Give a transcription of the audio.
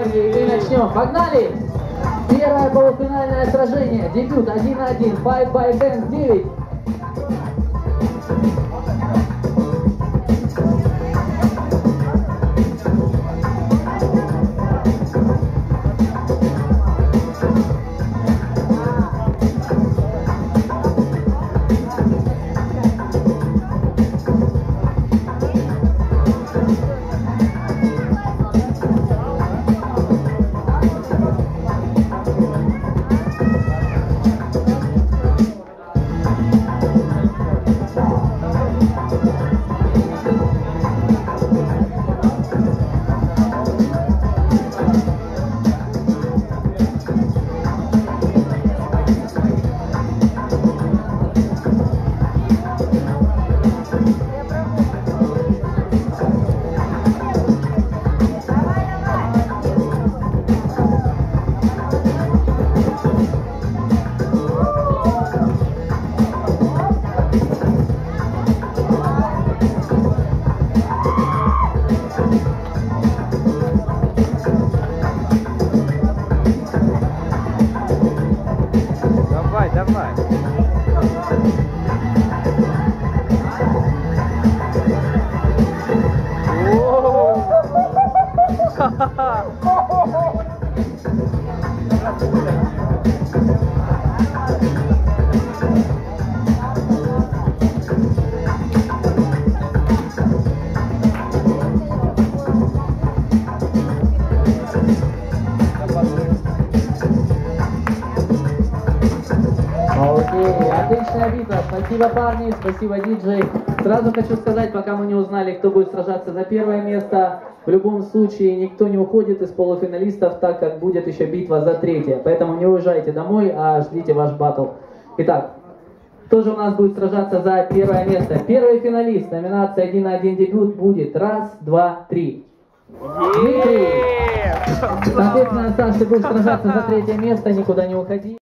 и начнем. Погнали! Первое полуфинальное сражение. Дебют 1 на 1. Fight by Dance 9. Давай. Окей, отличная битва. Спасибо, парни, спасибо, диджей. Сразу хочу сказать, пока мы не узнали, кто будет сражаться за первое место, в любом случае никто не уходит из полуфиналистов, так как будет еще битва за третье. Поэтому не уезжайте домой, а ждите ваш баттл. Итак, кто же у нас будет сражаться за первое место? Первый финалист, номинация 1 на 1 дебют будет. Раз, два, три. Дмитрий! Соответственно, Саш, ты будешь сражаться за третье место, никуда не уходи.